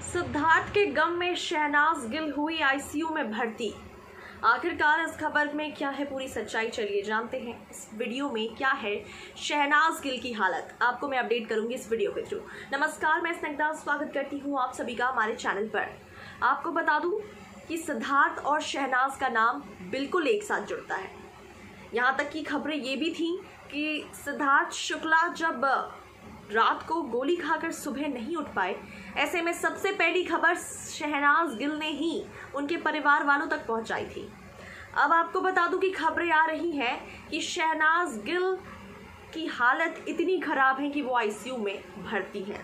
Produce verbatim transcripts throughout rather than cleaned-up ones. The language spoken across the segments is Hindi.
सिद्धार्थ के गम में शहनाज गिल हुई आईसीयू में भर्ती। आखिरकार इस खबर में क्या है पूरी सच्चाई, चलिए जानते हैं इस वीडियो में क्या है शहनाज गिल की हालत। आपको मैं अपडेट करूंगी इस वीडियो के थ्रू। नमस्कार, मैं स्नेहदास स्वागत करती हूं आप सभी का हमारे चैनल पर। आपको बता दूं कि सिद्धार्थ और शहनाज का नाम बिल्कुल एक साथ जुड़ता है। यहाँ तक की खबरें ये भी थी कि सिद्धार्थ शुक्ला जब रात को गोली खाकर सुबह नहीं उठ पाए, ऐसे में सबसे पहली खबर शहनाज गिल ने ही उनके परिवार वालों तक पहुंचाई थी। अब आपको बता दूं कि खबरें आ रही हैं कि शहनाज गिल की हालत इतनी खराब है कि वो आईसीयू में भर्ती है।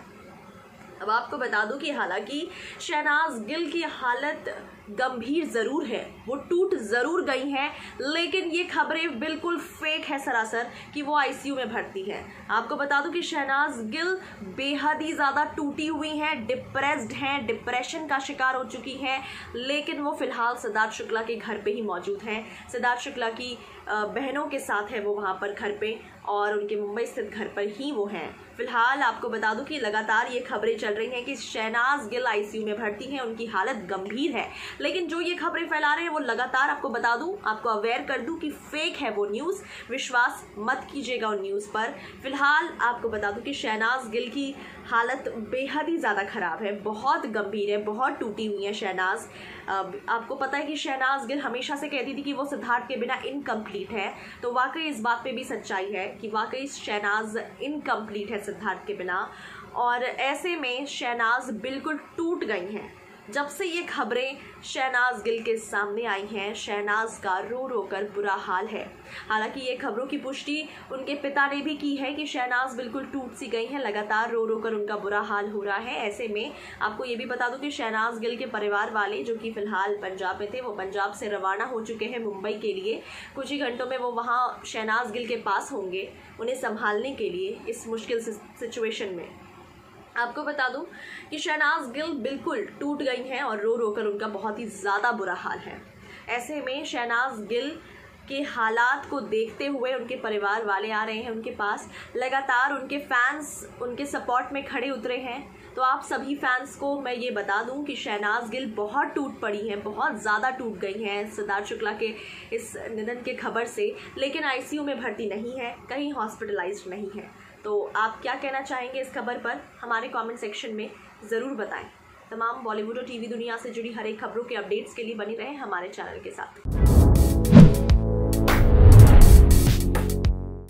अब आपको बता दूं कि हालांकि शहनाज गिल की हालत गंभीर ज़रूर है, वो टूट ज़रूर गई हैं, लेकिन ये खबरें बिल्कुल फेक है सरासर कि वो आईसीयू में भर्ती है। आपको बता दूं कि शहनाज गिल बेहद ही ज़्यादा टूटी हुई हैं, डिप्रेस्ड हैं, डिप्रेशन का शिकार हो चुकी हैं, लेकिन वो फिलहाल सिद्धार्थ शुक्ला के घर पे ही मौजूद हैं। सिद्धार्थ शुक्ला की बहनों के साथ है वो वहाँ पर घर पे, और उनके मुंबई स्थित घर पर ही वो हैं। फिलहाल आपको बता दूं कि लगातार ये खबरें चल रही हैं कि शहनाज गिल आईसीयू में भर्ती हैं, उनकी हालत गंभीर है, लेकिन जो ये खबरें फैला रहे हैं वो लगातार आपको बता दूं, आपको अवेयर कर दूं कि फेक है वो न्यूज़। विश्वास मत कीजिएगा उन न्यूज़ पर। फिलहाल आपको बता दूं कि शहनाज गिल की हालत बेहद ही ज़्यादा ख़राब है, बहुत गंभीर है, बहुत टूटी हुई है शहनाज। आपको पता है कि शहनाज गिल हमेशा से कहती थी कि वो सिद्धार्थ के बिना इनकम्प्लीट है, तो वाकई इस बात पे भी सच्चाई है कि वाकई शहनाज इनकम्प्लीट है सिद्धार्थ के बिना। और ऐसे में शहनाज बिल्कुल टूट गई हैं। जब से ये खबरें शहनाज गिल के सामने आई हैं, शहनाज का रो रो कर बुरा हाल है। हालांकि ये खबरों की पुष्टि उनके पिता ने भी की है कि शहनाज बिल्कुल टूट सी गई हैं, लगातार रो रो कर उनका बुरा हाल हो रहा है। ऐसे में आपको ये भी बता दूं कि शहनाज गिल के परिवार वाले जो कि फिलहाल पंजाब में थे, वो पंजाब से रवाना हो चुके हैं मुंबई के लिए। कुछ ही घंटों में वो वहाँ शहनाज गिल के पास होंगे उन्हें संभालने के लिए इस मुश्किल सिचुएशन में। आपको बता दूं कि शहनाज गिल बिल्कुल टूट गई हैं और रो रो कर उनका बहुत ही ज़्यादा बुरा हाल है। ऐसे में शहनाज गिल के हालात को देखते हुए उनके परिवार वाले आ रहे हैं उनके पास, लगातार उनके फैंस उनके सपोर्ट में खड़े उतरे हैं। तो आप सभी फैंस को मैं ये बता दूं कि शहनाज गिल बहुत टूट पड़ी हैं, बहुत ज़्यादा टूट गई हैं सिद्धार्थ शुक्ला के इस निधन के खबर से, लेकिन आईसीयू में भर्ती नहीं है, कहीं हॉस्पिटलाइज्ड नहीं है। तो आप क्या कहना चाहेंगे इस खबर पर, हमारे कमेंट सेक्शन में ज़रूर बताएं। तमाम बॉलीवुड और टीवी दुनिया से जुड़ी हर एक खबरों के अपडेट्स के लिए बनी रहें हमारे चैनल के साथ।